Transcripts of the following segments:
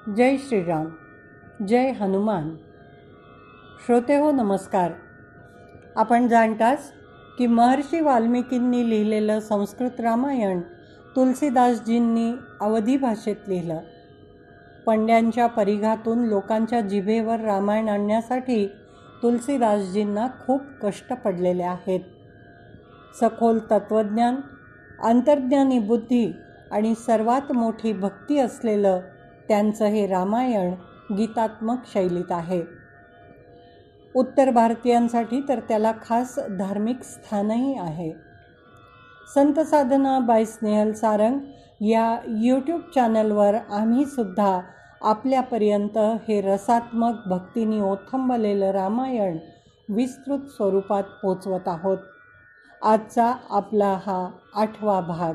जय श्रीराम, जय हनुमान. श्रोते हो नमस्कार. आपण जाणताच की महर्षी वाल्मिकींनी लिहिलेलं संस्कृत रामायण तुलसीदासजींनी अवधी भाषेत लिहिलं. पंड्यांच्या परिघातून लोकांच्या जिभेवर रामायण आणण्यासाठी तुलसीदासजींना खूप कष्ट पडलेले आहेत. सखोल तत्त्वज्ञान, अंतर्ज्ञानी बुद्धी आणि सर्वात मोठी भक्ती असलेलं त्यांचं हे रामायण गीतात्मक शैलीत आहे. उत्तर भारतीयांसाठी तर त्याला खास धार्मिक स्थानही आहे. संत साधना बाय स्नेहल सारंग या यूट्यूब चॅनलवर आम्हीसुद्धा आपल्यापर्यंत हे रसात्मक भक्तीने ओथंबलेलं रामायण विस्तृत स्वरूपात पोचवत आहोत. आजचा आपला हा 8वा भाग.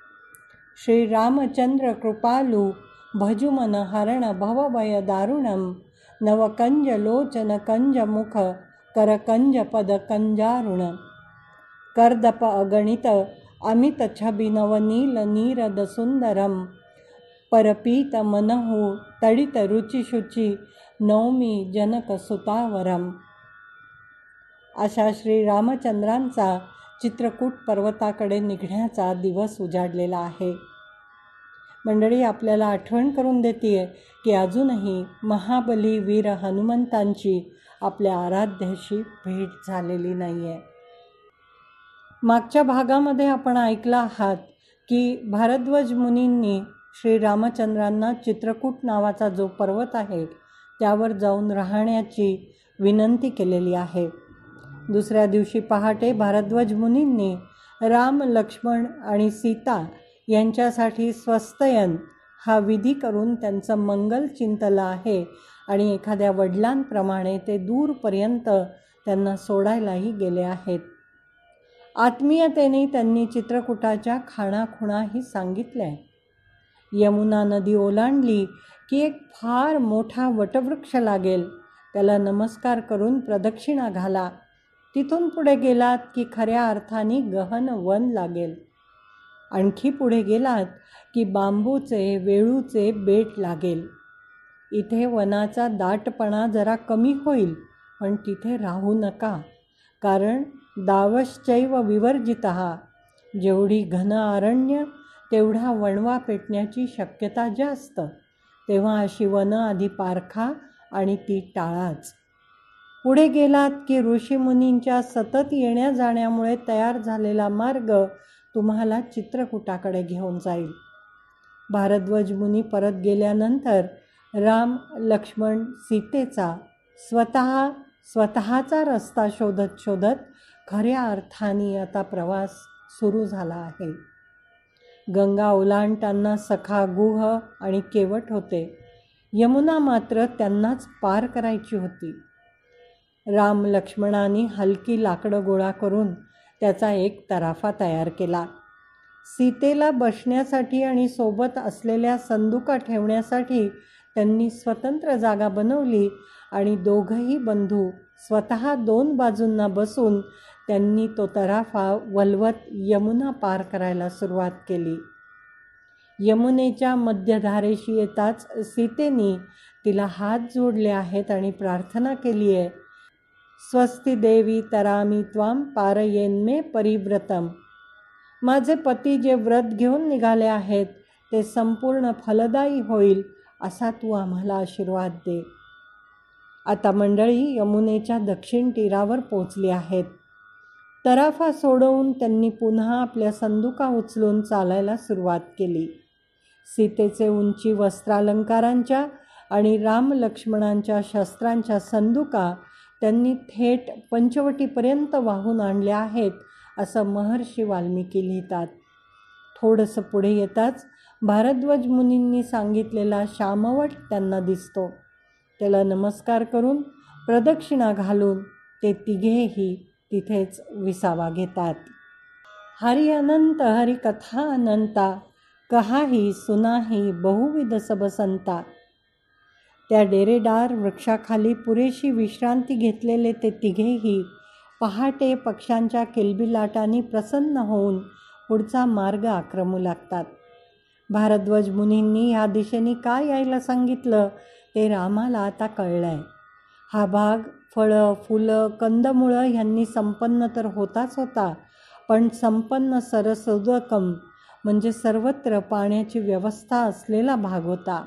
श्रीरामचंद्र कृपालू भजुमन हरण भवभय दारुणम नवकंज लोचन कंज मुख करकंज पद कंजारुण कर्दप अगणित अमित छबि नवनील नीरद सुंदरम परपीत मनहु तडित रुचिशुचि नौमी जनक सुतावरम. अशा श्रीरामचंद्रांचा चित्रकूट पर्वताकडे निघण्याचा दिवस उजाडलेला आहे. मंडळी, आपल्याला आठवण करून देते की अजूनही महाबली वीर हनुमंतांची आपल्या आराध्याशी भेट झालेली नाही आहे. मागच्या भागामध्ये आपण ऐकलं आहात की भारद्वाज मुनींनी श्रीरामचंद्रांना चित्रकूट नावाचा जो पर्वत आहे त्यावर जाऊन राहण्याची विनंती केलेली आहे. दुसऱ्या दिवशी पहाटे भारद्वाज मुनींनी राम, लक्ष्मण आणि सीता यांच्यासाठी स्वस्तयन हा विधी करून त्यांचं मंगल चिंतलं आहे आणि एखाद्या वडिलांप्रमाणे ते दूरपर्यंत त्यांना सोडायलाही गेले आहेत. आत्मीयतेने त्यांनी चित्रकूटाच्या खाणाखुणाही सांगितल्या. यमुना नदी ओलांडली की एक फार मोठा वटवृक्ष लागेल, त्याला नमस्कार करून प्रदक्षिणा घाला. तिथून पुढे गेलात की खऱ्या अर्थाने गहन वन लागेल. आणखी पुढे गेलात की बांबूचे, वेळूचे बेट लागेल. इथे वनाचा दाटपणा जरा कमी होईल, पण तिथे राहू नका, कारण दावश्चैव विवर्जितः. जेवढी घन अरण्य तेवढा वणवा पेटण्याची शक्यता जास्त. तेव्हा अशी वनं आधी पारखा आणि ती टाळाच. पुढे गेलात की ऋषीमुनींच्या सतत येण्या जाण्यामुळे तयार झालेला मार्ग तुम्हाला चित्रकूटाकडे घेऊन जाईल. भारद्वाज मुनी परत गेल्यानंतर राम, लक्ष्मण, सीतेचा स्वतःचा रस्ता शोधत शोधत खऱ्या अर्थाने आता प्रवास सुरू झाला आहे. गंगा ओलांडताना सखा गुह आणि केवट होते. यमुना मात्र त्यांनाच पार करायची होती. राम, लक्ष्मणांनी हलकी लाकडं गोळा करून त्याचा एक तराफा तयार केला. सीतेला बसण्यासाठी आणि सोबत असलेल्या संदुका ठेवण्यासाठी त्यांनी स्वतंत्र जागा बनवली आणि दोघंही बंधू स्वतः 2 बाजूंना बसून त्यांनी तो तराफा वल्वत यमुना पार करायला सुरुवात केली. यमुनेच्या मध्यधारेशी येताच सीतेने तिला हात जोडले आहेत आणि प्रार्थना केली आहे, स्वस्ति देवी तरामी त्वाम पारयेन्मे परिव्रतम. माझे पती जे व्रत घेऊन निघाले आहेत ते संपूर्ण फलदायी होईल असा तू आम्हाला आशीर्वाद दे. आता मंडळी यमुनेच्या दक्षिण तीरावर पोचली आहेत. तराफा सोडवून त्यांनी पुन्हा आपल्या संदुका उचलून चालायला सुरुवात केली. सीतेचे उंची वस्त्रालंकारांच्या आणि राम, लक्ष्मणांच्या शस्त्रांच्या संदुका त्यांनी थेट पंचवटीपर्यंत वाहून आणल्या आहेत असं महर्षी वाल्मिकी लिहितात. थोडंसं पुढे येताच भारद्वाज मुनींनी सांगितलेला श्यामवट त्यांना दिसतो. त्याला नमस्कार करून प्रदक्षिणा घालून ते तिघेही तिथेच विसावा घेतात. हरि अनंत हरि कथा अनंता कहाही सुनाही बहुविध सब संता. त्या डेरेदार वृक्षाखाली पुरेशी विश्रांती घेतलेले ते तिघेही पहाटे पक्ष्यांच्या किलबिलाटाने प्रसन्न होऊन पुढचा मार्ग आक्रमू लागतात. भारद्वाज मुनींनी ह्या दिशेने का यायला सांगितलं ते रामाला आता कळलंय. हा भाग फळं, फुलं, कंदमुळं ह्यांनी संपन्न तर होताच होता, पण संपन्न सरसोदकम म्हणजे सर्वत्र पाण्याची व्यवस्था असलेला भाग होता.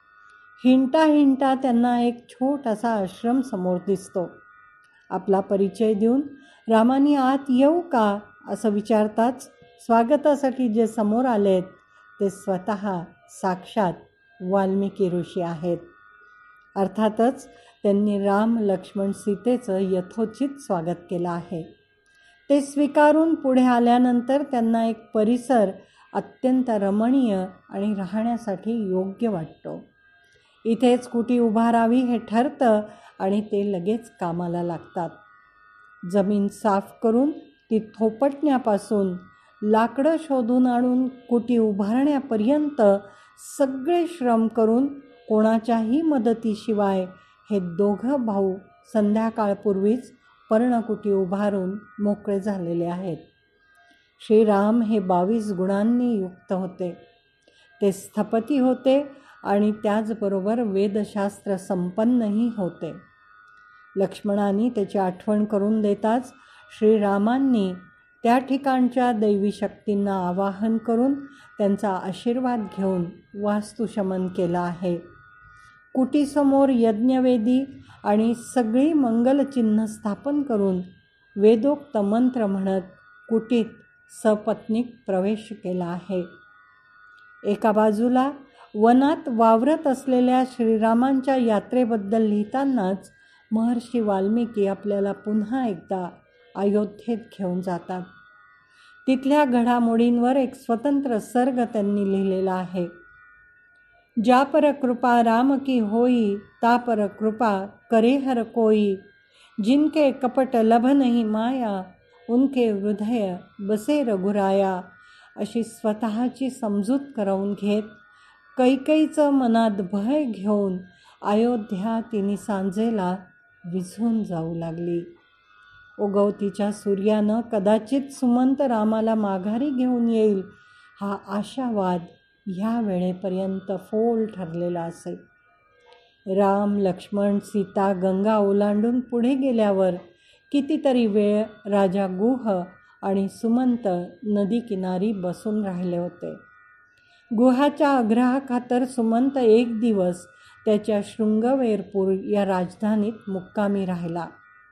हिंटा हिंटा त्यांना एक छोटासा आश्रम समोर दिसतो. आपला परिचय देऊन रामानी आत येऊ का असं विचारताच स्वागतासाठी जे समोर आलेत ते स्वतः साक्षात वाल्मिकी ऋषी आहेत. अर्थातच त्यांनी राम, लक्ष्मण, सीतेचं यथोचित स्वागत केलं आहे. ते स्वीकारून पुढे आल्यानंतर त्यांना एक परिसर अत्यंत रमणीय आणि राहण्यासाठी योग्य वाटतो. इथेच कुटी उभारावी हे ठरतं आणि ते लगेच कामाला लागतात. जमीन साफ करून ती थोपटण्यापासून लाकडं शोधून आणून कुटी उभारण्यापर्यंत सगळे श्रम करून कोणाच्याही मदतीशिवाय हे दोघं भाऊ संध्याकाळपूर्वीच पर्णकुटी उभारून मोकळे झालेले आहेत. श्रीराम हे 22 गुणांनी युक्त होते. ते स्थपती होते आणि त्याचबरोबर वेदशास्त्र संपन्नही होते. लक्ष्मणाने त्याची आठवण करून देताच श्रीरामांनी त्या ठिकाणच्या दैवी शक्तींना आवाहन करून त्यांचा आशीर्वाद घेऊन वास्तुशमन केलं आहे. कुटीसमोर यज्ञवेदी आणि सगळी मंगलचिन्ह स्थापन करून वेदोक्त मंत्र म्हणत कुटीत सपत्नीक प्रवेश केला आहे. एका बाजूला वनात वावरत असलेल्या श्रीरामांच्या यात्रेबद्दल लिहितानाच महर्षी वाल्मिकी आपल्याला पुन्हा एकदा अयोध्येत घेऊन जातात. तिथल्या घडामोडींवर एक स्वतंत्र सर्ग त्यांनी लिहिलेला आहे. ज्या पर कृपा राम की होई, ता पर कृपा करे हर कोई. जिनके कपट लभ नहीं माया, उनके हृदय बसे रघुराया. अशी स्वतःची समजूत करवून घेत कैकेयीचं मनात भय घेऊन अयोध्या तिने सांजेला विझून जाऊ लागली. उगवतीच्या सूर्यानं कदाचित सुमंत रामाला माघारी घेऊन येईल हा आशावाद ह्या वेळेपर्यंत फोल ठरलेला असे. राम, लक्ष्मण, सीता गंगा ओलांडून पुढे गेल्यावर कितीतरी वेळ राजा गुह आणि सुमंत नदीकिनारी बसून राहिले होते. गुहाच्या आग्रहाखातर सुमंत एक दिवस त्याच्या शृंगवेरपूर या राजधानीत मुक्कामी राहिला.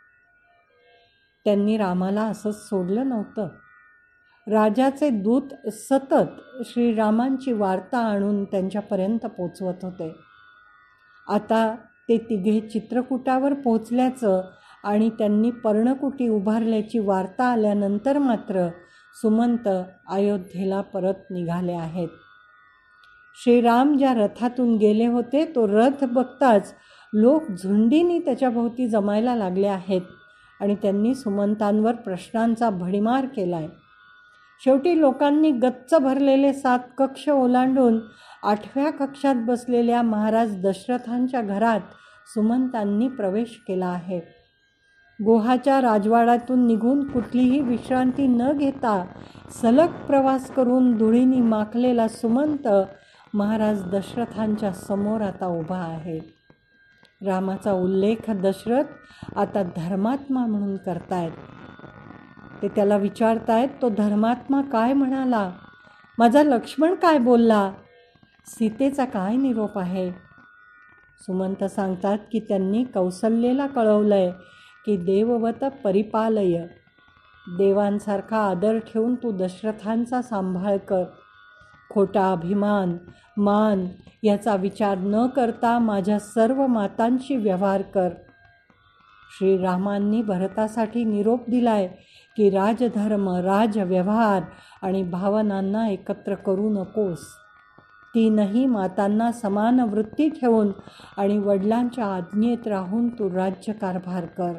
त्यांनी रामाला असंच सोडलं नव्हतं. राजाचे दूत सतत श्रीरामांची वार्ता आणून त्यांच्यापर्यंत पोचवत होते. आता ते तिघे चित्रकूटावर पोचल्याचं आणि त्यांनी पर्णकुटी उभारल्याची वार्ता आल्यानंतर मात्र सुमंत अयोध्येला परत निघाले आहेत. श्रीराम ज्या रथातून गेले होते तो रथ बघताच लोक झुंडीने त्याच्याभोवती जमायला लागले आहेत आणि त्यांनी सुमंतांवर प्रश्नांचा भडीमार केलाय. शेवटी लोकांनी गच्च भरलेले 7 कक्ष ओलांडून 8व्या कक्षात बसलेल्या महाराज दशरथांच्या घरात सुमंतांनी प्रवेश केला आहे. गुहाच्या राजवाड्यातून निघून कुठलीही विश्रांती न घेता सलग प्रवास करून धुळीने माखलेला सुमंत महाराज दशरथांच्या समोर आता उभा आहे. रामाचा उल्लेख दशरथ आता धर्मात्मा म्हणून करतायत. ते त्याला विचारतायत, तो धर्मात्मा काय म्हणाला? माझा लक्ष्मण काय बोलला? सीतेचा काय निरोप आहे? सुमंत सांगतात की त्यांनी कौसल्येला कळवलंय की देववत परिपालय. देवांसारखा आदर ठेवून तू दशरथांचा सांभाळ कर. खोटा अभिमान, मान याचा विचार न करता माझ्या सर्व मातांशी व्यवहार कर. श्रीरामांनी भरतासाठी निरोप दिलाय की राजधर्म, राजव्यवहार आणि भावनांना एकत्र करू नकोस. तीनही मातांना समान वृत्ती ठेवून आणि वडिलांच्या आज्ञेत राहून तू राज्यकारभार कर.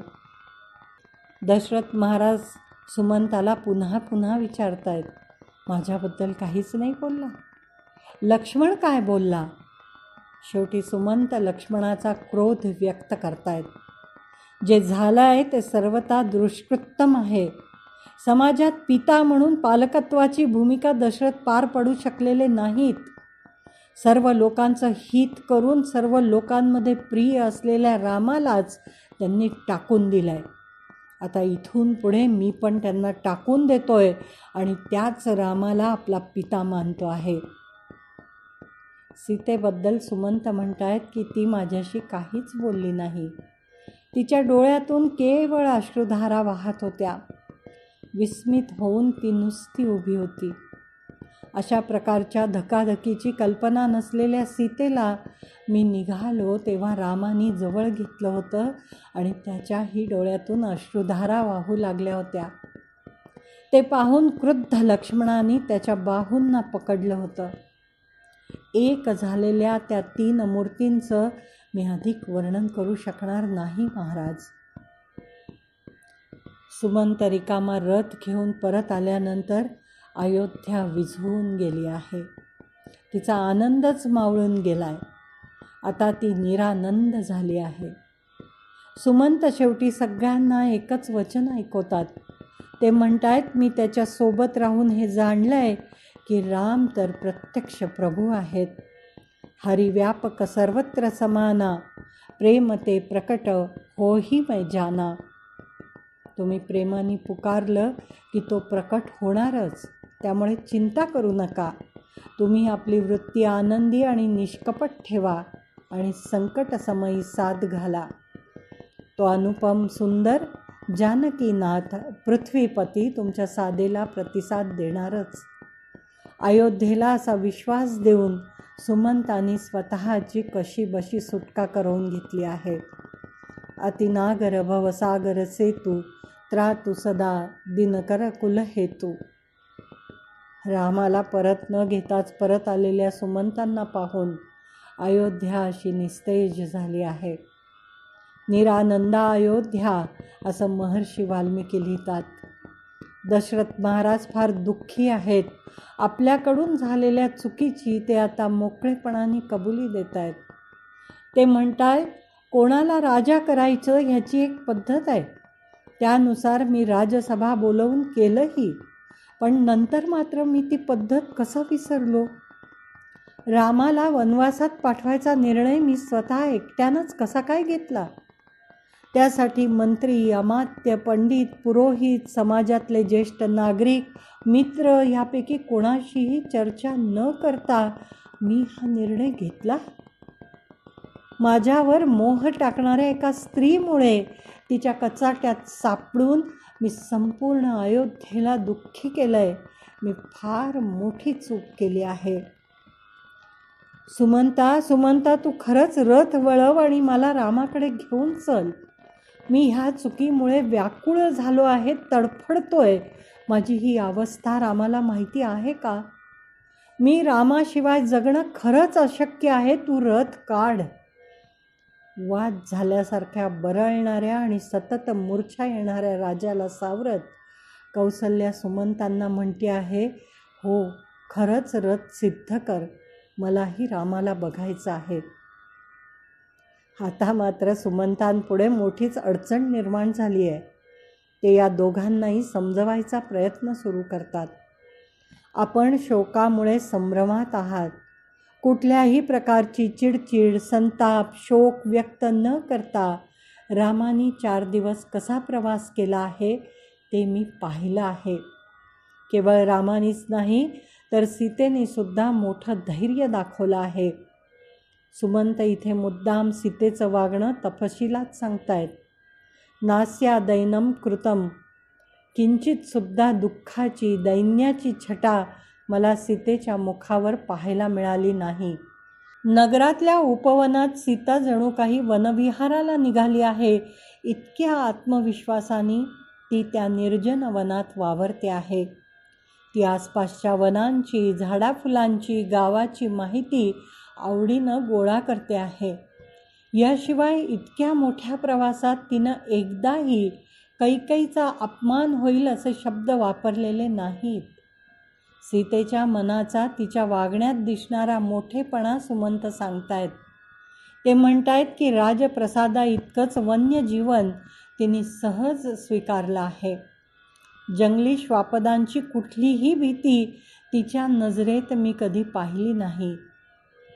दशरथ महाराज सुमंताला पुन्हा पुन्हा विचारतायत, माझ्याबद्दल काहीच नाही बोलला? लक्ष्मण काय बोलला? शेवटी सुमंत लक्ष्मणाचा क्रोध व्यक्त करतायत. जे झालं आहे ते सर्वथा दुष्कृत्तम आहे. समाजात पिता म्हणून पालकत्वाची भूमिका दशरथ पार पडू शकलेले नाहीत. सर्व लोकांचं हित करून सर्व लोकांमध्ये प्रिय असलेल्या रामालाच त्यांनी टाकून दिलंय. आता इथून पुढे मी पण त्यांना टाकून देतोय आणि त्याच रामाला आपला पिता मानतो आहे. सीतेबद्दल सुमंत म्हणतायत की ती माझ्याशी काहीच बोलली नाही. तिच्या डोळ्यातून केवळ अश्रुधारा वाहत होत्या. विस्मित होऊन ती नुसती उभी होती. अशा प्रकारच्या धकाधकीची कल्पना नसलेल्या सीतेला मी निघालो तेव्हा रामाने जवळ घेतलं होतं आणि त्याच्याही डोळ्यातून अश्रुधारा वाहू लागल्या होत्या. ते पाहून क्रुद्ध लक्ष्मणाने त्याच्या बाहूंना पकडलं होतं. एक झालेल्या त्या 3 मूर्तींचं मी अधिक वर्णन करू शकणार नाही महाराज. सुमंत रिकामा रथ घेऊन परत आल्यानंतर अयोध्या विझवून गेली आहे. तिचा आनंदच मावळून गेलाय. आता ती निरानंद झाली आहे. सुमंत शेवटी सगळ्यांना एकच वचन ऐकवतात. ते म्हणतायत मी त्याच्यासोबत राहून हे जाणलंय की राम तर प्रत्यक्ष प्रभू आहेत. हरिव्यापक सर्वत्र समाना, प्रेम ते प्रकट होही मै जाना. तुम्ही प्रेमाने पुकारलं की तो प्रकट होणारच, त्यामुळे चिंता करू नका. तुम्ही आपली वृत्ती आनंदी आणि निष्कपट ठेवा आणि संकटसमयी साथ घाला. तो अनुपम सुंदर जानकीनाथ पृथ्वीपती तुमच्या साधेला प्रतिसाद देणारच. अयोध्येला असा विश्वास देऊन सुमंतांनी स्वतःची कशीबशी सुटका करून घेतली आहे. अतिनागर भवसागर सेतू, त्रातु सदा दिनकर कुलहेतू. रामाला परत न घेताच परत आलेल्या सुमंतांना पाहून अयोध्या अशी निस्तेज झाली आहे. निरानंदा अयोध्या असं महर्षी वाल्मिकी लिहितात. दशरथ महाराज फार दुःखी आहेत. आपल्याकडून झालेल्या चुकीची ते आता मोकळेपणाने कबुली देत आहेत. ते म्हणतायत कोणाला राजा करायचं ह्याची एक पद्धत आहे. त्यानुसार मी राजसभा बोलवून केलंही, पण नंतर मात्र मी ती पद्धत कसं विसरलो. रामाला वनवासात पाठवायचा निर्णय मी स्वतः एकट्यानंच कसा काय घेतला. त्यासाठी मंत्री, अमात्य, पंडित, पुरोहित, समाजातले ज्येष्ठ नागरिक, मित्र ह्यापैकी कोणाशीही चर्चा न करता मी हा निर्णय घेतला. माझ्यावर मोह टाकणाऱ्या एका स्त्रीमुळे तिच्या कचाट्यात सापडून मी संपूर्ण अयोध्येला दुःखी केलंय. मी फार मोठी चूक केली आहे. सुमंता तू खरंच रथ वळव आणि मला रामाकडे घेऊन चल. मी ह्या चुकीमुळे व्याकुळ झालो आहे, तडफडतोय. माझी ही अवस्था रामाला माहिती आहे का? मी रामाशिवाय जगणं खरंच अशक्य आहे. तू रथ काढ. वाद झाल्यासारख्या बरळणाऱ्या आणि सतत मूर्छा येणाऱ्या राजाला सावरत कौसल्या सुमंतांना म्हणते आहे, हो खरंच रथ सिद्ध कर. मलाही रामाला बघायचं आहे. आता मात्र सुमंतांपुढे मोठीच अडचण निर्माण झाली आहे. ते या दोघांनाही समजवायचा प्रयत्न सुरू करतात. आपण शोकामुळे संभ्रमात आहात. कुठल्याही प्रकारची चिडचिड, संताप, शोक व्यक्त न करता रामाने 4 दिवस कसा प्रवास केला आहे ते मी पाहिलं आहे. केवळ रामानेच नाही तर सीतेने सुद्धा मोठं धैर्य दाखवलं आहे. सुमंत इथे मुद्दाम सीतेचं वागणं तपशिलात सांगतायत. नास्या दैनम कृतम, किंचित सुद्धा दुःखाची, दैन्याची छटा मला सीतेच्या मुखावर पाहायला मिळाली नाही. नगरातल्या उपवनात सीता जणू काही वनविहाराला निघाली आहे, इतक्या आत्मविश्वासाने ती त्या निर्जन वनात वावरते आहे. ती आसपासच्या वनांची, झाडाफुलांची, गावाची माहिती आवडीनं गोळा करते आहे. याशिवाय इतक्या मोठ्या प्रवासात तिनं एकदाही कैकेयीचा अपमान होईल असे शब्द वापरलेले नाहीत. सीतेच्या मनाचा तिच्या वागण्यात दिसणारा मोठेपणा सुमंत सांगतायत. ते म्हणतायत की राजप्रसादा इतकंच वन्य जीवन तिने सहज स्वीकारलं आहे. जंगली श्वापदांची कुठलीही भीती तिच्या नजरेत मी कधी पाहिली नाही.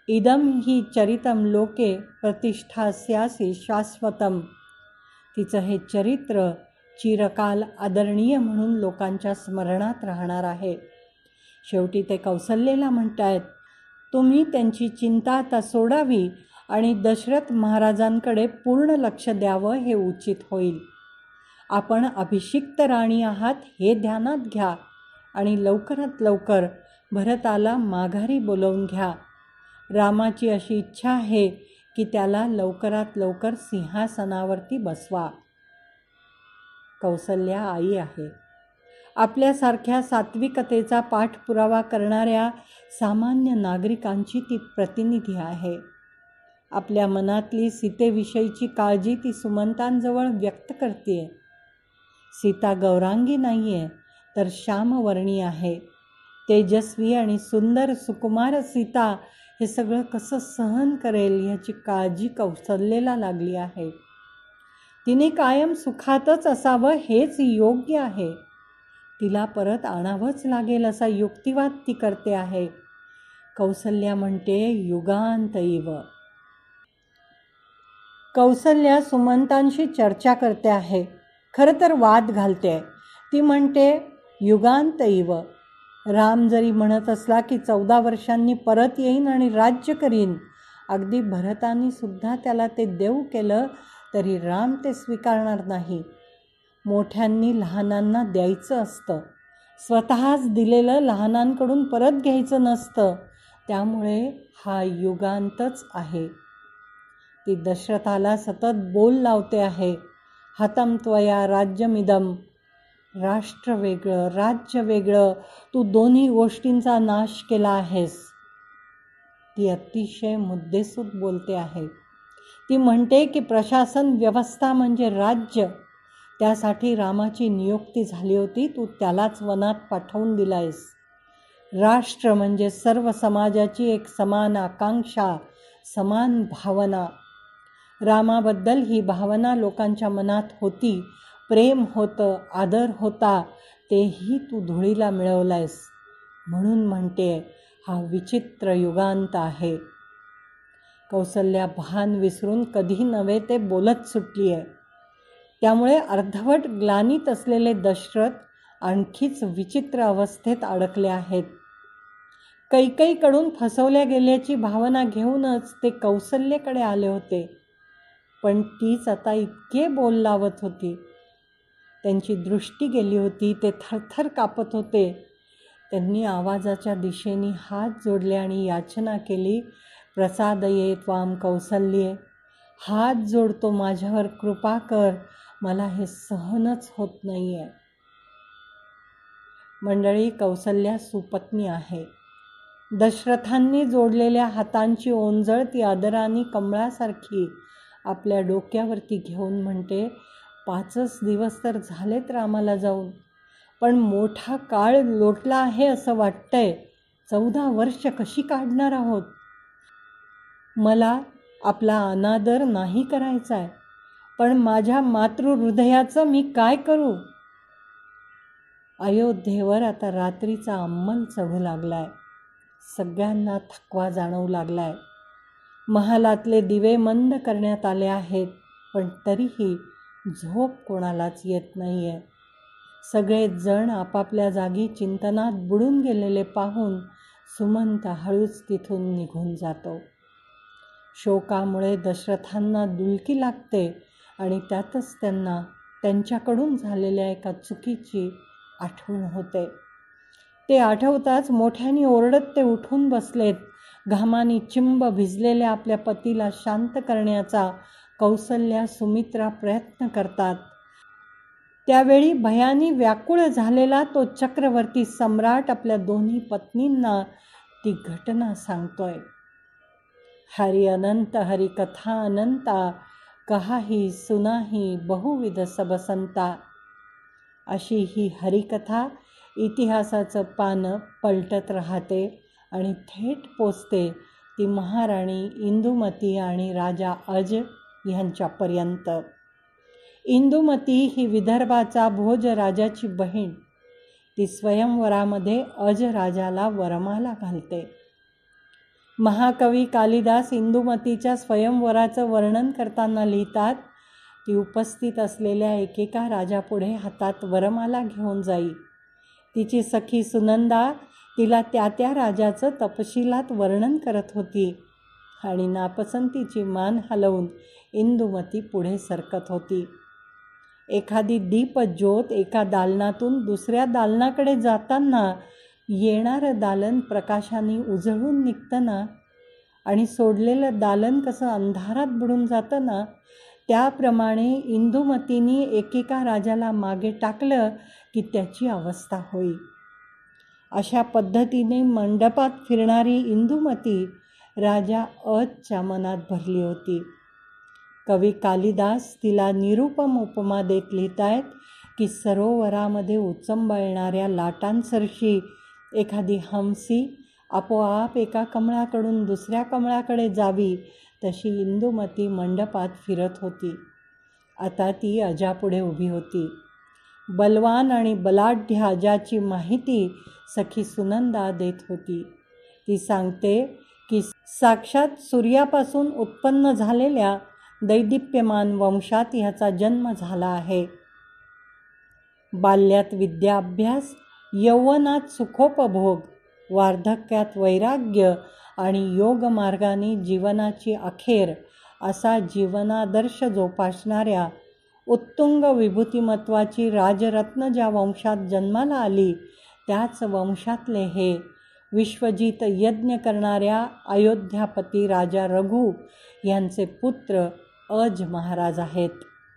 इदम ही चरितम लोके प्रतिष्ठास्यासी शाश्वतम. तिचं हे चरित्र चिरकाल आदरणीय म्हणून लोकांच्या स्मरणात राहणार आहे. शेवटी ते कौसल्येला म्हणतायत, तुम्ही त्यांची चिंता आता सोडावी आणि दशरथ महाराजांकडे पूर्ण लक्ष द्यावं हे उचित होईल. आपण अभिषिक्त राणी आहात हे ध्यानात घ्या आणि लवकरात लवकर भरताला माघारी बोलवून घ्या. रामाची अशी इच्छा आहे की त्याला लवकरात लवकर सिंहासनावरती बसवा. कौसल्या आई आहे. आपल्यासारख्या सात्विकतेचा पाठपुरावा करणाऱ्या सामान्य नागरिकांची ती प्रतिनिधी आहे. आपल्या मनातली सीतेविषयीची काळजी ती सुमंतांजवळ व्यक्त करते. सीता गौरांगी नाही आहे, तर श्यामवर्णी आहे. तेजस्वी आणि सुंदर सुकुमार सीता हे सगळं कसं सहन करेल ह्याची काळजी कौसल्याला लागली आहे. तिने कायम सुखातच असावं हेच योग्य आहे. तिला परत आणावंच लागेल असा युक्तिवाद ती करते आहे. कौसल्या म्हणते युगांत इव. कौसल्या सुमंतांशी चर्चा करते आहे, खरं तर वाद घालते. ती म्हणते युगांत इव. राम जरी म्हणत असला की 14 वर्षांनी परत येईन आणि राज्य करीन, अगदी भरतानी सुद्धा त्याला ते देऊ केलं तरी राम ते स्वीकारणार नाही. मोठ्यांनी लहानांना द्यायचं असतं, स्वतःच दिलेलं लहानांकडून परत घ्यायचं नसतं. त्यामुळे हा युगांतच आहे. ती दशरथाला सतत बोल लावते आहे, हतम त्वया राज्यमिदम. राष्ट्र वेगळं, राज्य वेगळं, तू दोन्ही गोष्टींचा नाश केला आहेस. ती अतिशय मुद्देसूद बोलते आहे. ती म्हणते की प्रशासन व्यवस्था म्हणजे राज्य, त्यासाठी रामाची नियुक्ती झाली होती, तू त्यालाच वनात पाठवून दिलायस. राष्ट्र म्हणजे सर्व समाजाची एक समान आकांक्षा, समान भावना. रामाबद्दल ही भावना लोकांच्या मनात होती, प्रेम होतं, आदर होता, तेही तू धुळीला मिळवलायस. म्हणून म्हणते हा विचित्र युगांत आहे. कौसल्या भान विसरून कधी नव्हे ते बोलत सुटली आहे. त्यामुळे अर्धवट ग्लानीत असलेले दशरथ आणखीच विचित्र अवस्थेत अडकले आहेत. कैकेयीकडून फसवल्या गेल्याची भावना घेऊनच ते कौसल्येकडे आले होते, पण तीच आता इतके बोल लावत होती. त्यांची दृष्टी गेली होती, ते थरथर कापत होते. त्यांनी आवाजाच्या दिशेने हात जोडले आणि याचना केली, प्रसादये त्वाम कौसल्ये. हात जोडतो, माझ्यावर कृपा कर, मला हे सहनच होत नाही आहे. मंडळी, कौसल्या सुपत्नी आहे. दशरथांनी जोडलेल्या हातांची ओंजळ ती आदराने कमळासारखी आपल्या डोक्यावरती घेऊन म्हणते, 5च दिवस तर झालेत रामाला जाऊन, पण मोठा काळ लोटला आहे असं वाटतंय. 14 वर्ष कशी काढणार आहोत? मला आपला अनादर नाही करायचा आहे, पण माझ्या मातृहृदयाचं मी काय करू? अयोध्येवर आता रात्रीचा अंमल चढू लागलाय. सगळ्यांना थकवा जाणवू लागलाय. महालातले दिवे मंद करण्यात आले आहेत, पण तरीही झोप कोणालाच येत नाही आहे. सगळेच जण आपापल्या जागी चिंतनात बुडून गेलेले पाहून सुमंत हळूच तिथून निघून जातो. शोकामुळे दशरथांना डुलकी लागते आणि त्यातच त्यांना त्यांच्याकडून झालेल्या एका चुकीची आठवण होते. ते आठवताच मोठ्याने ओरडत ते उठून बसलेत. घामाने चिंब भिजलेल्या आपल्या पतीला शांत करण्याचा कौसल्या सुमित्रा प्रयत्न करतात. त्यावेळी भयाने व्याकुळ झालेला तो चक्रवर्ती सम्राट आपल्या दोन्ही पत्नींना ती घटना सांगतोय. हरि अनंत हरि कथा अनंता, कहाही सुनाही बहुविध सबसंता. अशी ही हरिकथा इतिहासाचं पानं पलटत राहते आणि थेट पोचते ती महाराणी इंदुमती आणि राजा अज ह्यांच्यापर्यंत. इंदुमती ही विदर्भाचा भोज राजाची बहीण. ती स्वयंवरामध्ये अज राजाला वरमाला घालते. महाकवी कालिदास इंदुमतीच्या स्वयंवराचं वर्णन करताना लिहितात, ती उपस्थित असलेल्या एकेका राजापुढे हातात वरमाला घेऊन जाई. तिची सखी सुनंदा तिला त्या त्या राजाचं तपशिलात वर्णन करत होती आणि नापसंतीची मान हलवून इंदुमती पुढे सरकत होती. एखादी दीपज्योत एका दालनातून दुसऱ्या दालनाकडे जाताना येणारं दालन प्रकाशाने उजळून निघतं ना, आणि सोडलेलं दालन कसं अंधारात बुडून जातं ना, त्याप्रमाणे इंदुमतीने एकेका राजाला मागे टाकलं की त्याची अवस्था होई. अशा पद्धतीने मंडपात फिरणारी इंदुमती राजा अजच्या मनात भरली होती. कवी कालिदास तिला निरुपम उपमा देत लिहितायत की सरोवरामध्ये उचंबळणाऱ्या लाटांसरशी एखादी हंसी आपोआप एका कमळाकडून दुसऱ्या कमळाकडे जावी, तशी इंदुमती मंडपात फिरत होती. आता ती अजापुढे उभी होती. बलवान आणि बलाढ्य अजाची माहिती सखी सुनंदा देत होती. ती सांगते की साक्षात सूर्यापासून उत्पन्न झालेल्या दैदिप्यमान वंशात ह्याचा जन्म झाला आहे. बाल्यात विद्याभ्यास, यौवनात सुखोपभोग, वार्धक्यात वैराग्य आणि योगमार्गाने जीवनाची अखेर असा जीवनादर्श जोपासणाऱ्या उत्तुंग विभूतिमत्वाची राजरत्न ज्या वंशात जन्माला आली, त्याच वंशातले हे विश्वजित यज्ञ करणाऱ्या अयोध्यापती राजा रघु यांचे पुत्र अज महाराज आहेत.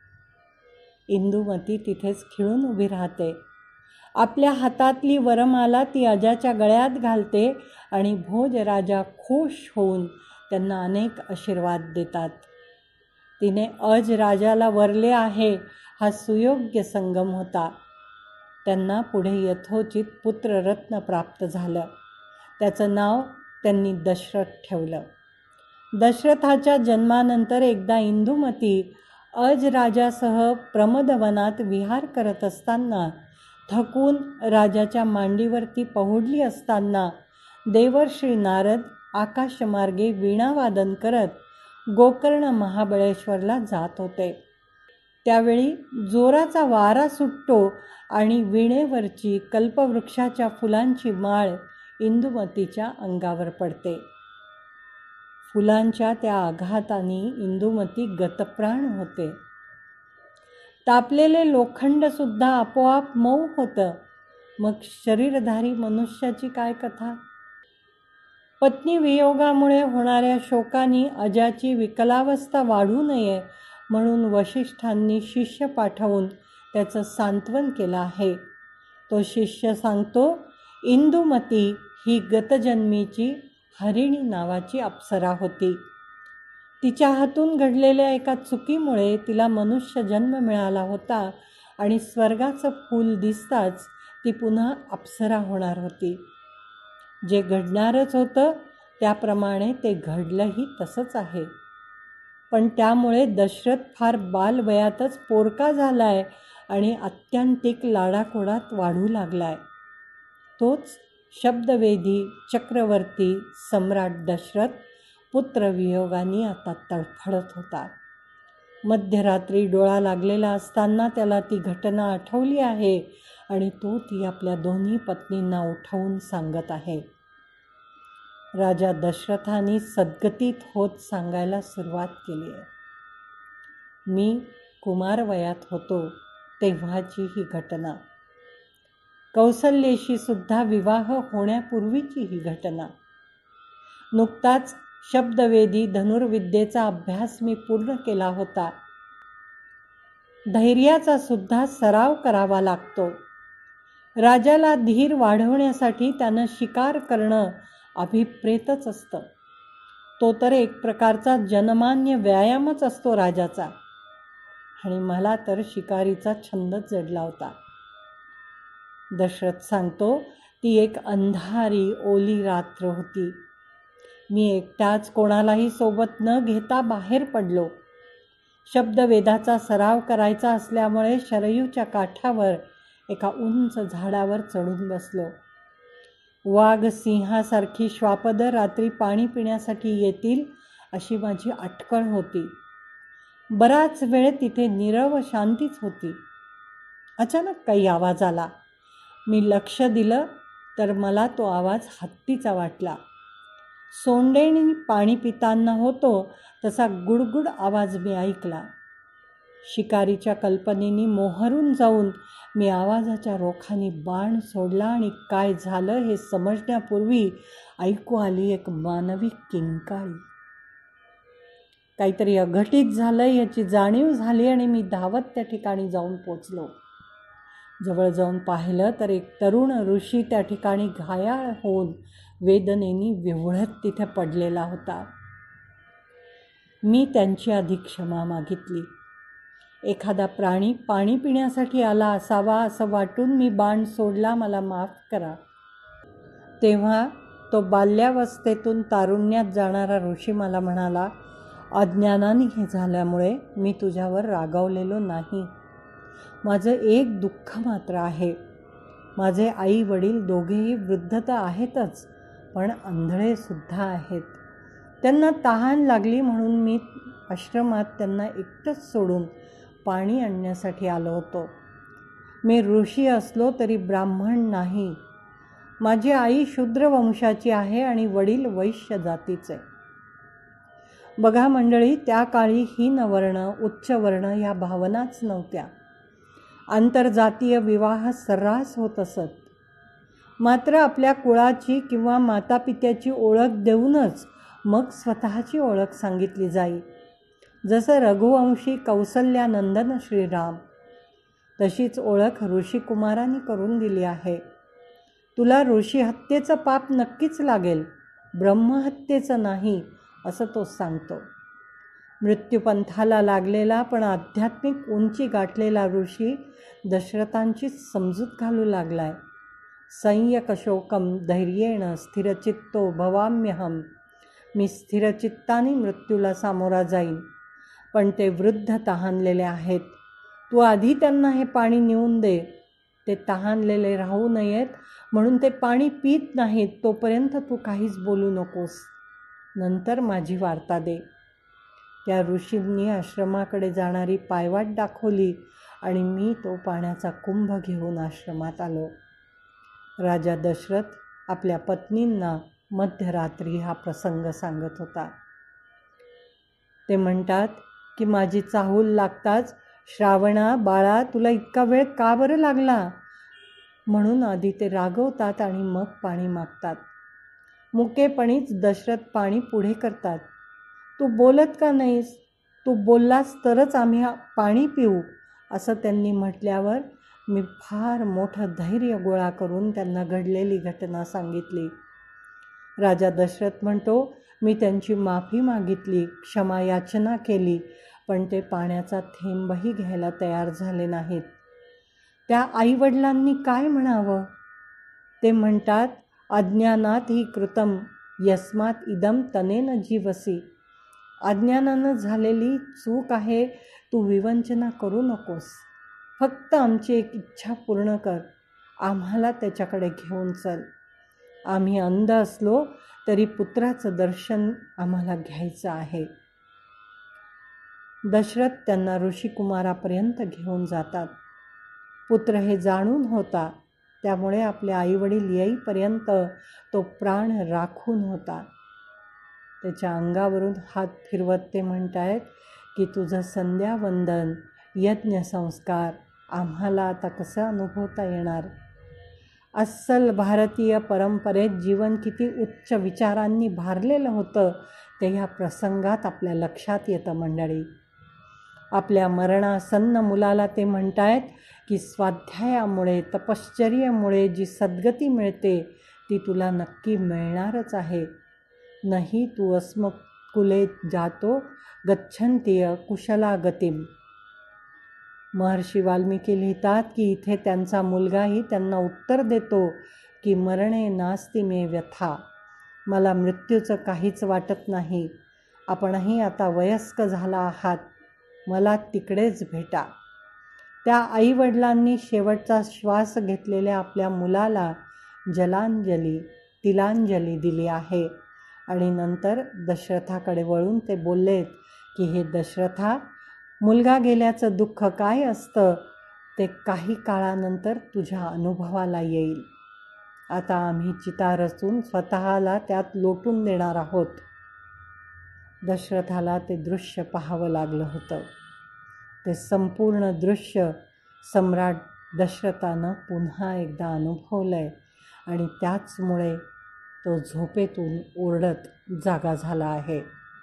इंदुमती तिथेच खिळून उभी राहते. आपल्या हातातली वरमाला ती अजाच्या गळ्यात घालते आणि भोजराजा खुश होऊन त्यांना अनेक आशीर्वाद देतात. तिने अज राजाला वरले आहे हा सुयोग्य संगम होता. त्यांना पुढे यथोचित पुत्ररत्न प्राप्त झालं. त्याचं नाव त्यांनी दशरथ ठेवलं. दशरथाच्या जन्मानंतर एकदा इंदुमती अज राजासह प्रमदवनात विहार करत असताना थकून राजाच्या मांडीवरती पहुडली असताना देवर्षी नारद आकाशमार्गे वीणावादन करत गोकर्ण महाबळेश्वरला जात होते. त्यावेळी जोराचा वारा सुटतो आणि वीणेवरची कल्पवृक्षाच्या फुलांची माळ इंदुमतीच्या अंगावर पडते. फुलांच्या त्या आघाताने इंदुमती गतप्राण होते. तापलेले लोखंडसुद्धा आपोआप मऊ होतं. मग शरीरधारी मनुष्याची काय कथा? पत्नी वियोगामुळे होणाऱ्या शोकाने अजाची विकलावस्था वाढू नये म्हणून वसिष्ठांनी शिष्य पाठवून त्याचं सांत्वन केलं आहे. तो शिष्य सांगतो, इंदुमती ही गतजन्मीची हरिणी नावाची अप्सरा होती. तिच्या हातून घडलेल्या एका चुकीमुळे तिला मनुष्य जन्म मिळाला होता आणि स्वर्गाचं फूल दिसताच ती पुन्हा अप्सरा होणार होती. जे घडणारच होतं त्याप्रमाणे ते घडलंही तसंच आहे. पण त्यामुळे दशरथ फार बालवयातच पोरका झालाय आणि आत्यंतिक लाडाकोडात वाढू लागलाय. तोच शब्दवेधी चक्रवर्ती सम्राट दशरथ पुत्रवियोगाने आता तडफडत होता. मध्यरात्री डोळा लागलेला असताना त्याला ती घटना आठवली आहे आणि तो ती आपल्या दोन्ही पत्नींना उठवून सांगत आहे. राजा दशरथाने सद्गतीत होत सांगायला सुरुवात केली आहे. मी कुमारवयात होतो तेव्हाची ही घटना. कौसल्येशी सुद्धा विवाह होण्यापूर्वीची ही घटना. नुकताच शब्दवेधी धनुर्विद्येचा अभ्यास मी पूर्ण केला होता. धैर्याचा सुद्धा सराव करावा लागतो. राजाला धीर वाढवण्यासाठी त्यानं शिकार करणं अभिप्रेतच असतं. तो तर एक प्रकारचा जनमान्य व्यायामच असतो राजाचा. आणि मला तर शिकारीचा छंदच जडला होता. दशरथ सांगतो, ती एक अंधारी ओली रात्र होती. मी एकटाच कोणालाही सोबत न घेता बाहेर पडलो. शब्दवेधाचा सराव करायचा असल्यामुळे शरयूच्या काठावर एका उंच झाडावर चढून बसलो. वाघ सिंहासारखी श्वापद रात्री पाणी पिण्यासाठी येतील अशी माझी अटकळ होती. बराच वेळ तिथे नीरव शांतीच होती. अचानक काही आवाज आला. मी लक्ष दिलं तर मला तो आवाज हत्तीचा वाटला. सोंडेणी पाणी पिताना होतो तसा गुडगुड आवाज मी ऐकला. शिकारीच्या कल्पनेनी मोहरून जाऊन मी आवाजाच्या रोखाने बाण सोडला आणि काय झालं हे समजण्यापूर्वी ऐकू आली एक मानवी किंकाळी. काहीतरी अघटित झालं याची जाणीव झाली आणि मी धावत त्या ठिकाणी जाऊन पोचलो. जवळ जाऊन पाहिलं तर एक तरुण ऋषी त्या ठिकाणी घायाळ होऊन वेदनेनी विव्हळत तिथे पडलेला होता. मी त्यांची आधी क्षमा मागितली. एखादा प्राणी पाणी पिण्यासाठी आला असावा असं वाटून मी बाण सोडला, मला माफ करा. तेव्हा तो बाल्यावस्थेतून तारुण्यात जाणारा ऋषी मला म्हणाला, अज्ञानाने हे झाल्यामुळे मी तुझ्यावर रागावलेलो नाही. माझं एक दुःख मात्र आहे. माझे आई वडील दोघेही वृद्ध तर आहेतच, पण आंधळेसुद्धा आहेत. त्यांना तहान लागली म्हणून मी आश्रमात त्यांना एकटंच सोडून पाणी आणण्यासाठी आलो होतो. मी ऋषी असलो तरी ब्राह्मण नाही. माझी आई शूद्र वंशाची आहे आणि वडील वैश्य जातीचे. बघा मंडळी, त्या काळी हीनवर्ण उच्चवर्ण ह्या भावनाच नव्हत्या. आंतरजातीय विवाह सर्रास होत असत. मात्र आपल्या कुळाची किंवा मातापित्याची ओळख देऊनच मग स्वतःची ओळख सांगितली जाई. जसं रघुवंशी कौसल्यानंदन श्रीराम, तशीच ओळख ऋषिकुमारांनी करून दिली आहे. तुला ऋषी हत्येचं पाप नक्कीच लागेल, ब्रह्महत्येचं नाही, असं तो सांगतो. मृत्यूपंथाला लागलेला पण आध्यात्मिक उंची गाठलेला ऋषी दशरथांचीच समजूत घालू लागलाय. संयकशोकम धैर्येण स्थिरचित्तो भवाम्यहम. मी स्थिरचित्ताने मृत्यूला सामोरा जाईन. पण ते वृद्ध तहानलेले आहेत. तू आधी त्यांना हे पाणी नेऊन दे. ते तहानलेले राहू नयेत म्हणून ते पाणी पीत नाहीत तोपर्यंत तू काहीच बोलू नकोस. नंतर माझी वार्ता दे. त्या ऋषींनी आश्रमाकडे जाणारी पायवाट दाखवली आणि मी तो पाण्याचा कुंभ घेऊन आश्रमात आलो. राजा दशरथ आपल्या पत्नींना मध्यरात्री हा प्रसंग सांगत होता. ते म्हणतात की माझी चाहूल लागताच, श्रावणा बाळा तुला इतका वेळ का बरं लागला, म्हणून आधी ते रागवतात आणि मग पाणी मागतात. मुकेपणीच दशरथ पाणी पुढे करतात. तू बोलत का नाहीस, तू बोललास तरच आम्ही पाणी पिऊ, असं त्यांनी म्हटल्यावर मी फार मोठं धैर्य गोळा करून त्यांना घडलेली घटना सांगितली. राजा दशरथ म्हणतो, मी त्यांची माफी मागितली, क्षमा याचना केली, पण ते पाण्याचा थेंबही घ्यायला तयार झाले नाहीत. त्या आईवडिलांनी काय म्हणावं? ते म्हणतात, अज्ञानात ही कृतम यस्मात इदम तनेन जीवसी. अज्ञानानं झालेली चूक आहे, तू विवंचना करू नकोस. फक्त आमची एक इच्छा पूर्ण कर, आम्हाला त्याच्याकडे घेऊन चल. आम्ही अंध असलो तरी पुत्राचं दर्शन आम्हाला घ्यायचं आहे. दशरथ त्यांना ऋषिकुमारापर्यंत घेऊन जातात. पुत्र हे जाणून होता, त्यामुळे आपले आईवडील येईपर्यंत तो प्राण राखून होता. त्याच्या अंगावरून हात फिरवत ते म्हणतायत की तुझं संध्यावंदन यज्ञसंस्कार आम्हाला आता कसं अनुभवता येणार. अस्सल भारतीय परंपरेत जीवन किती उच्च विचारांनी भारलेलं होतं ते ह्या प्रसंगात आपल्या लक्षात येतं मंडळी. आपल्या मरणासन्न मुलाला ते म्हणतायत की स्वाध्यायामुळे तपश्चर्येमुळे जी सद्गती मिळते ती तुला नक्की मिळणारच आहे. नाही तू अस्मकुले जातो गच्छन्तीय कुशला गतिम. महर्षी वाल्मिकी लिहितात की इथे त्यांचा मुलगाही त्यांना उत्तर देतो की मरणे नास्ति मे व्यथा. मला मृत्यूचं काहीच वाटत नाही. आपणही आता वयस्क झाला आहात, मला तिकडेच भेटा. त्या आईवडिलांनी शेवटचा श्वास घेतलेल्या आपल्या मुलाला जलांजली तिलांजली दिली आहे. आणि नंतर दशरथाकडे वळून ते बोललेत की हे दशरथा, मुलगा गेल्याचं दुःख काय असतं ते काही काळानंतर तुझ्या अनुभवाला येईल. आता आम्ही चिता रचून स्वतःला त्यात लोटून देणार आहोत. दशरथाला ते दृश्य पाहावं लागलं होतं. ते संपूर्ण दृश्य सम्राट दशरथानं पुन्हा एकदा अनुभवलंय आणि त्याचमुळे तो झोपेतून ओरडत जागा झाला आहे.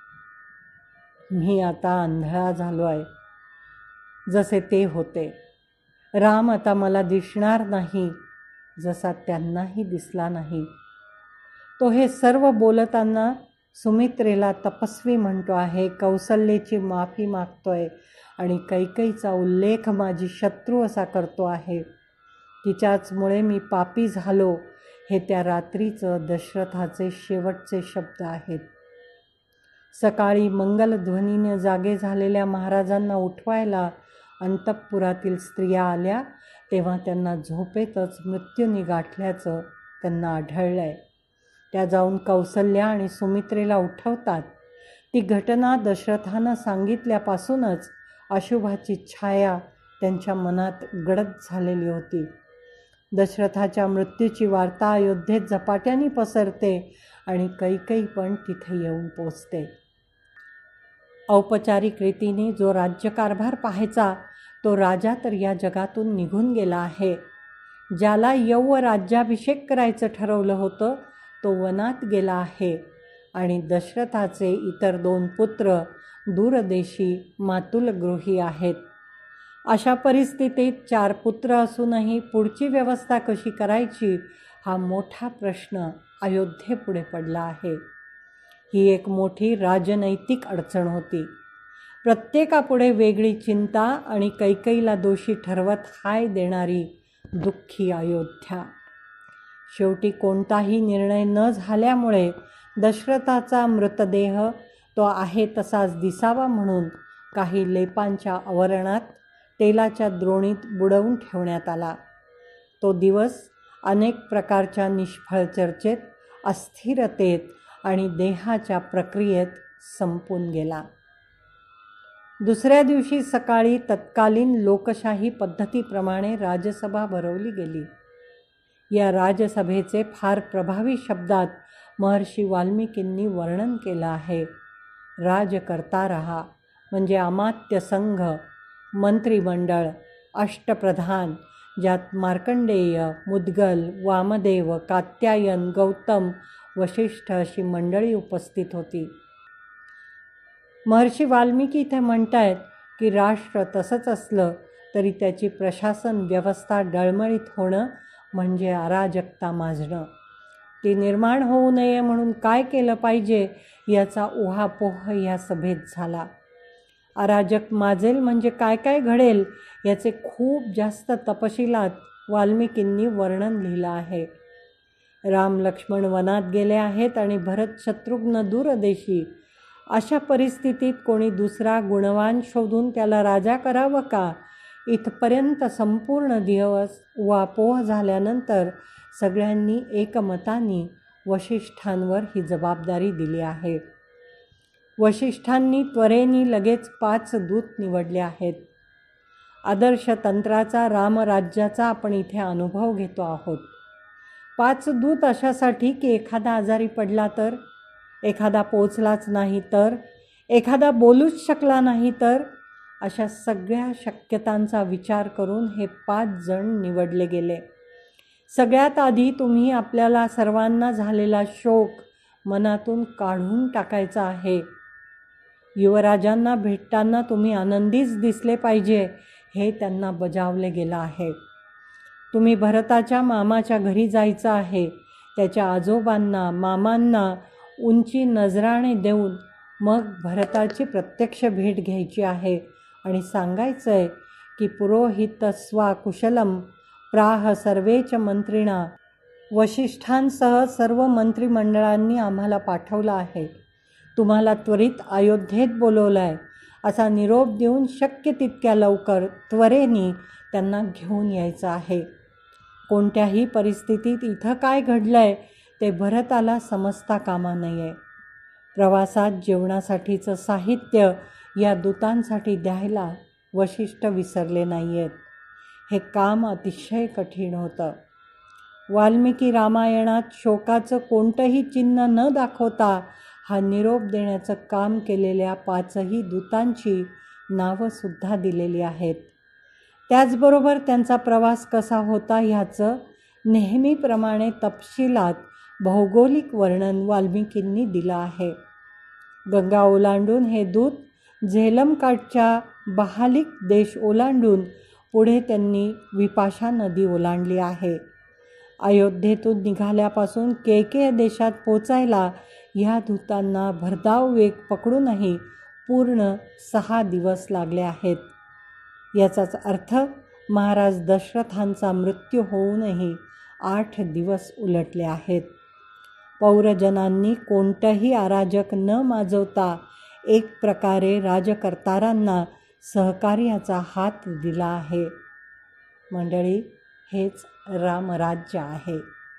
मी आता आंधळा झालो आहे, जसे ते होते. राम आता मला दिसणार नाही, जसा त्यांनाही दिसला नाही. तो हे सर्व बोलताना सुमित्रेला तपस्वी म्हणतो आहे, कौसल्याची माफी मागतोय आणि कैकेयीचा उल्लेख माझी शत्रू असा करतो आहे. तिच्याचमुळे मी पापी झालो, हे त्या रात्रीचं दशरथाचे शेवटचे शब्द आहेत. सकाळी मंगलध्वनीने जागे झालेल्या महाराजांना उठवायला अंतःपुरातील स्त्रिया आल्या, तेव्हा त्यांना झोपेतच मृत्यूने गाठल्याचं त्यांना आढळलंय. त्या जाऊन कौसल्या आणि सुमित्रेला उठवतात. ती घटना दशरथानं सांगितल्यापासूनच अशुभाची छाया त्यांच्या मनात गडद झालेली होती. दशरथाच्या मृत्यूची वार्ता अयोध्येत झपाट्याने पसरते आणि कैकेयी पण तिथे येऊन पोचते. औपचारिक रीतीने जो राज्यकारभार पाहायचा तो राजा तर या जगातून निघून गेला आहे. ज्याला यौव राज्याभिषेक करायचं ठरवलं होतं तो वनात गेला आहे आणि दशरथाचे इतर 2 पुत्र दूरदेशी मातुलगृही आहेत. अशा परिस्थितीत 4 पुत्र असूनही पुढची व्यवस्था कशी करायची हा मोठा प्रश्न अयोध्येपुढे पडला आहे. ही एक मोठी राजनैतिक अडचण होती. प्रत्येकापुढे वेगळी चिंता आणि कैकेयीला दोषी ठरवत हाय देणारी दुःखी अयोध्या. शेवटी कोणताही निर्णय न झाल्यामुळे दशरथाचा मृतदेह तो आहे तसाच दिसावा म्हणून काही लेपांच्या आवरणात तेलाच्या द्रोणीत बुडवून ठेवण्यात आला. तो दिवस अनेक प्रकारच्या निष्फळ चर्चेत, अस्थिरतेत आणि देहाच्या प्रक्रियेत संपून गेला. दुसऱ्या दिवशी सकाळी तत्कालीन लोकशाही पद्धतीप्रमाणे राजसभा भरवली गेली. या राजसभेचे फार प्रभावी शब्दात महर्षी वाल्मिकींनी वर्णन केलं आहे. राजकर्ता रहा म्हणजे अमात्य संघ, मंत्रिमंडळ, अष्टप्रधान, ज्यात मार्कंडेय, मुद्गल, वामदेव, कात्यायन, गौतम, वशिष्ठ अशी मंडळी उपस्थित होती. महर्षी वाल्मिकी इथे म्हणतायत की राष्ट्र तसंच असलं तरी त्याची प्रशासन व्यवस्था डळमळीत होणं म्हणजे अराजकता माजणं. ती निर्माण होऊ नये म्हणून काय केलं पाहिजे याचा उहापोह या सभेत झाला. अराजक माजेल म्हणजे काय काय घडेल याचे खूप जास्त तपशिलात वाल्मिकींनी वर्णन लिहिलं आहे. राम लक्ष्मण वनात गेले आहेत आणि भरत शत्रुघ्न दूरदेशी. अशा परिस्थितीत कोणी दुसरा गुणवान शोधून त्याला राजा करावं का, इथपर्यंत संपूर्ण दिवस उहापोह झाल्यानंतर सगळ्यांनी एकमताने वशिष्ठांवर ही जबाबदारी दिली आहे. वशिष्ठांनी त्वरेने लगेच 5 दूत निवडले आहेत. आदर्श तंत्राचा, रामराज्याचा आपण इथे अनुभव घेतो आहोत. 5 दूत अशासाठी की एखादा आजारी पडला तर, एखादा पोचलाच नाही तर, एखादा बोलूच शकला नाही तर, अशा सगळ्या शक्यतांचा विचार करून हे 5 जण निवडले गेले. सगळ्यात आधी तुम्ही आपल्याला सर्वांना झालेला शोक मनातून काढून टाकायचा आहे. युवराजांना भेटताना तुम्ही आनंदीच दिसले पाहिजे हे त्यांना बजावले गेलं आहे. तुम्ही भरताच्या मामाच्या घरी जायचं आहे. त्याच्या आजोबांना, मामांना उंची नजराणे देऊन मग भरताची प्रत्यक्ष भेट घ्यायची आहे आणि सांगायचं आहे की पुरोहितस्वा कुशलम प्राह सर्वेच मंत्रिणा. वशिष्ठांसह सर्व मंत्रिमंडळांनी आम्हाला पाठवलं आहे. तुम्हाला त्वरित अयोध्येत बोलवलं आहे असा निरोप देऊन शक्य तितक्या लवकर त्वरेने त्यांना घेऊन यायचं आहे. कोणत्याही परिस्थितीत इथं काय घडलंय ते भरताला समजता कामा नये. प्रवासात जेवणासाठीचं साहित्य या दूतांसाठी द्यायला वशिष्ठ विसरले नाही आहेत. हे काम अतिशय कठीण होतं. वाल्मिकी रामायणात शोकाचं कोणतंही चिन्ह न दाखवता हा निरोप देण्याचं काम केलेल्या 5ही दूतांची नावंसुद्धा दिलेली आहेत. त्याचबरोबर त्यांचा प्रवास कसा होता ह्याचं नेहमीप्रमाणे तपशिलात भौगोलिक वर्णन वाल्मिकींनी दिलं आहे. गंगा ओलांडून हे दूत झेलमकाठच्या बहालिक देश ओलांडून पुढे त्यांनी विपाशा नदी ओलांडली आहे. अयोध्येतून निघाल्यापासून केकेय देशात पोचायला ह्या दूतांना भरधाव वेग पकडूनही पूर्ण 6 दिवस लागले आहेत. याचाच अर्थ महाराज दशरथांचा मृत्यू होऊनही 8 दिवस उलटले आहेत. पौरजनांनी कोणतंही अराजक न माजवता एक प्रकारे राजकर्तारांना सहकार्याचा हात दिला आहे. मंडळी, हेच रामराज्य आहे.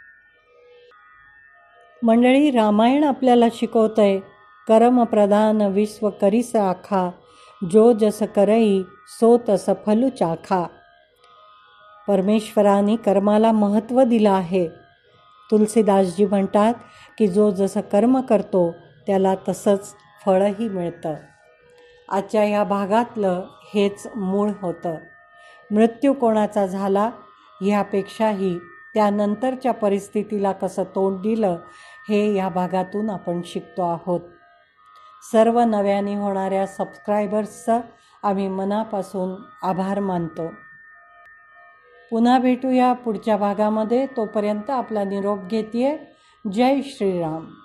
मंडळी, रामायण आपल्याला शिकवतंय, कर्मप्रधान विश्व करीस आखा, जो जस करई सो तस फलू चाखा. परमेश्वराने कर्माला महत्त्व दिलं आहे. तुलसीदासजी म्हणतात की जो जसं कर्म करतो त्याला तसंच फळही मिळतं. आजच्या ह्या भागातलं हेच मूळ होतं. मृत्यू कोणाचा झाला ह्यापेक्षाही त्यानंतरच्या परिस्थितीला कसं तोंड दिलं हे या भागातून आपण शिकतो आहोत. सर्व नव्याने होणाऱ्या सबस्क्रायबर्सचं आम्ही मनापासून आभार मानतो. पुन्हा भेटूया पुढच्या भागामध्ये. तोपर्यंत आपला निरोप घेतेय. जय श्रीराम.